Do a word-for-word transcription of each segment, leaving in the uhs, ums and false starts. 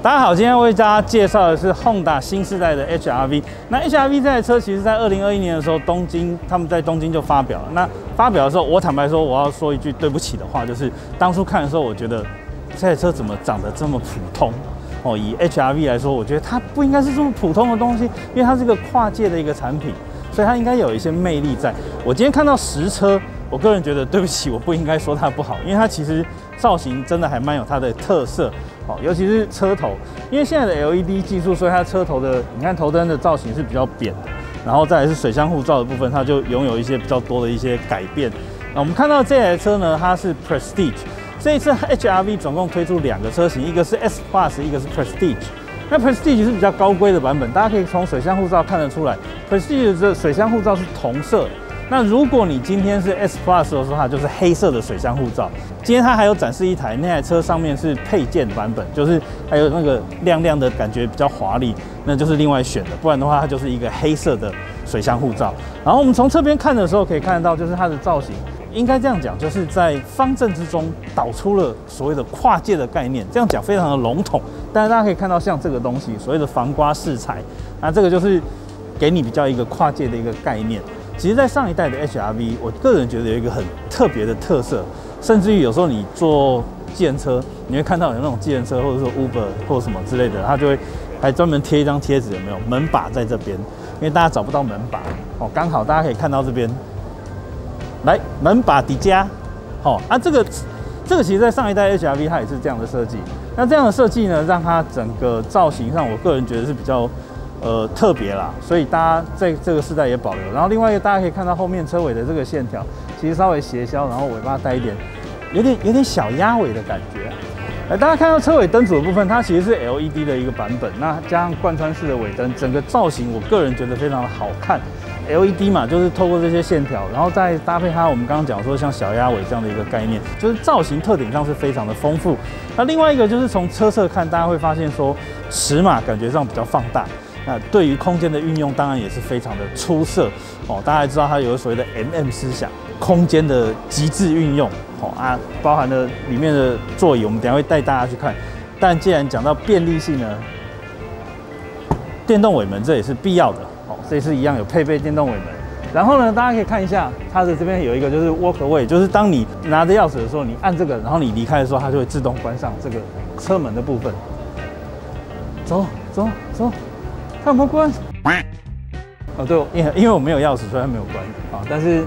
大家好，今天为大家介绍的是 Honda 新世代的 H R V。那 H R V 这台车其实在二零二一年的时候，东京他们在东京就发表了。那发表的时候，我坦白说，我要说一句对不起的话，就是当初看的时候，我觉得这台车怎么长得这么普通哦？以 H R V 来说，我觉得它不应该是这么普通的东西，因为它是个跨界的一个产品，所以它应该有一些魅力在。我今天看到实车，我个人觉得对不起，我不应该说它不好，因为它其实造型真的还蛮有它的特色。哦，尤其是车头，因为现在的 L E D 技术，所以它车头的，你看头灯的造型是比较扁的，然后再来是水箱护罩的部分，它就拥有一些比较多的一些改变。那我们看到这台车呢，它是 Prestige， 这一次 H R V 总共推出两个车型，一个是 S Plus， 一个是 Prestige。那 Prestige 是比较高规的版本，大家可以从水箱护罩看得出来 ，Prestige 的水箱护罩是同色。那如果你今天是 S Plus 的时候，它就是黑色的水箱护罩。今天它还有展示一台，那台车上面是配件版本，就是还有那个亮亮的感觉比较华丽，那就是另外选的。不然的话，它就是一个黑色的水箱护罩。然后我们从侧边看的时候，可以看得到，就是它的造型，应该这样讲，就是在方正之中导出了所谓的跨界的概念。这样讲非常的笼统，但是大家可以看到，像这个东西，所谓的防刮饰材，那这个就是给你比较一个跨界的一个概念。其实，在上一代的 H R V， 我个人觉得有一个很特别的特色，甚至于有时候你坐计程车，你会看到有那种计程车或者说 Uber 或什么之类的，它就会还专门贴一张贴纸，有没有？门把在这边，因为大家找不到门把哦，刚好大家可以看到这边，来门把底加，好啊，这个这个其实在上一代 H R V 它也是这样的设计。那这样的设计呢，让它整个造型上，我个人觉得是比较。呃，特别啦，所以大家在这个世代也保留。然后另外一个，大家可以看到后面车尾的这个线条，其实稍微斜削，然后尾巴带一点，有点有点小鸭尾的感觉、啊。呃，大家看到车尾灯组的部分，它其实是 L E D 的一个版本，那加上贯穿式的尾灯，整个造型我个人觉得非常的好看。L E D 嘛，就是透过这些线条，然后再搭配它，我们刚刚讲说像小鸭尾这样的一个概念，就是造型特点上是非常的丰富。那另外一个就是从车侧看，大家会发现说尺码感觉上比较放大。那对于空间的运用，当然也是非常的出色哦。大家知道它有所谓的 M M 思想，空间的极致运用哦啊，包含了里面的座椅，我们等一下会带大家去看。但既然讲到便利性呢，电动尾门这也是必要的哦。这次一样有配备电动尾门。然后呢，大家可以看一下它的这边有一个就是 Walk Away， 就是当你拿着钥匙的时候，你按这个，然后你离开的时候，它就会自动关上这个车门的部分。走走走。它有没有关？哦，对，因为因为我没有钥匙，所以它没有关啊。但是，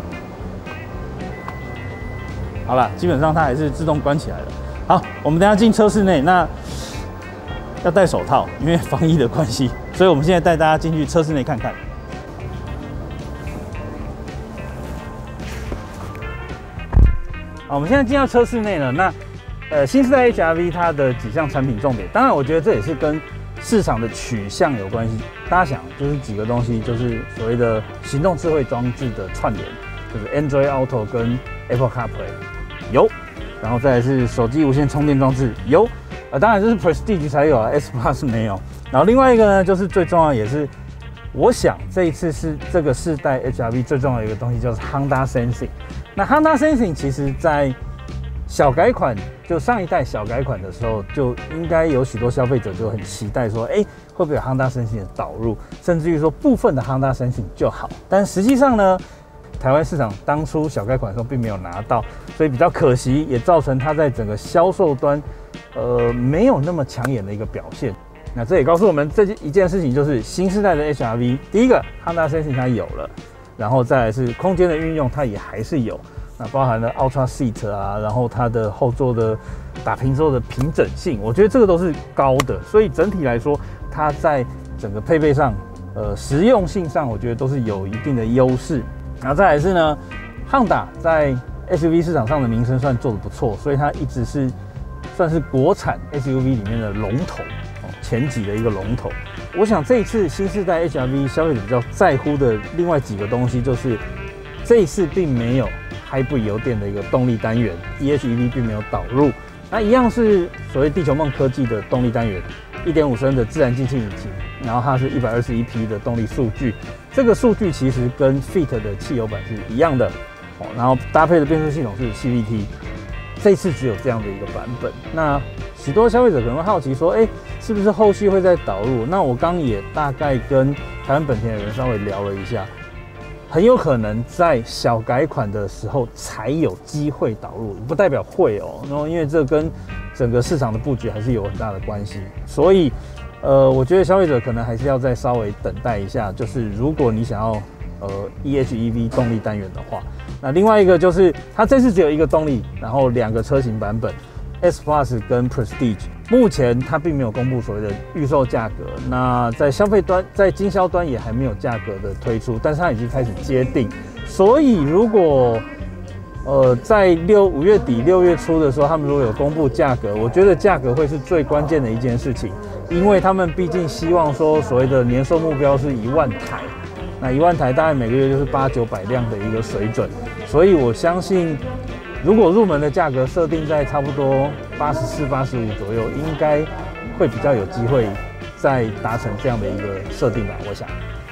好了，基本上它还是自动关起来了。好，我们等一下进车室内，那要戴手套，因为防疫的关系，所以我们现在带大家进去车室内看看。好，我们现在进到车室内了。那呃，新世代 H R V 它的几项产品重点，当然我觉得这也是跟市场的取向有关系，大家想就是几个东西，就是所谓的行动智慧装置的串联，就是 Android Auto 跟 Apple CarPlay 有，然后再来是手机无线充电装置有，呃，当然这是 Prestige 才有啊 ，S Plus 没有。然后另外一个呢，就是最重要也是，我想这一次是这个世代 H R V 最重要的一个东西，就是 Honda Sensing。那 Honda Sensing 其实在小改款，就上一代小改款的时候，就应该有许多消费者就很期待说，哎、欸，会不会有 Honda Sensing 的导入，甚至于说部分的 Honda Sensing 就好。但实际上呢，台湾市场当初小改款的时候并没有拿到，所以比较可惜，也造成它在整个销售端，呃，没有那么抢眼的一个表现。那这也告诉我们这一件事情，就是新世代的 H R V， 第一个 Honda Sensing 它有了，然后再来是空间的运用，它也还是有。那包含了 Ultra Seat 啊，然后它的后座的打平之后的平整性，我觉得这个都是高的，所以整体来说，它在整个配备上，呃，实用性上，我觉得都是有一定的优势。然后再来是呢 ，Honda 在 S U V 市场上的名声算做得不错，所以它一直是算是国产 S U V 里面的龙头，前几的一个龙头。我想这一次新世代 H R V 消费者比较在乎的另外几个东西，就是这一次并没有Hybrid油电的一个动力单元 ，E H E V 并没有导入，那一样是所谓地球梦科技的动力单元， 一点五 升的自然进气引擎，然后它是一百二十一匹的动力数据，这个数据其实跟 Fit 的汽油版是一样的，然后搭配的变速系统是 C V T， 这次只有这样的一个版本。那许多消费者可能会好奇说，哎，是不是后续会再导入？那我刚也大概跟台湾本田的人稍微聊了一下，很有可能在小改款的时候才有机会导入，不代表会哦。然后因为这跟整个市场的布局还是有很大的关系，所以呃，我觉得消费者可能还是要再稍微等待一下。就是如果你想要呃 E H E V 动力单元的话，那另外一个就是它这次只有一个动力，然后两个车型版本 S Plus 跟 Prestige， 目前它并没有公布所谓的预售价格。那在消费端，在经销端也还没有价格的推出，但是它已经开始接定，所以如果呃，在六五月底六月初的时候，他们如果有公布价格，我觉得价格会是最关键的一件事情，因为他们毕竟希望说所谓的年售目标是一万台，那一万台大概每个月就是八九百辆的一个水准，所以我相信，如果入门的价格设定在差不多八十四、八十五左右，应该会比较有机会再达成这样的一个设定吧，我想。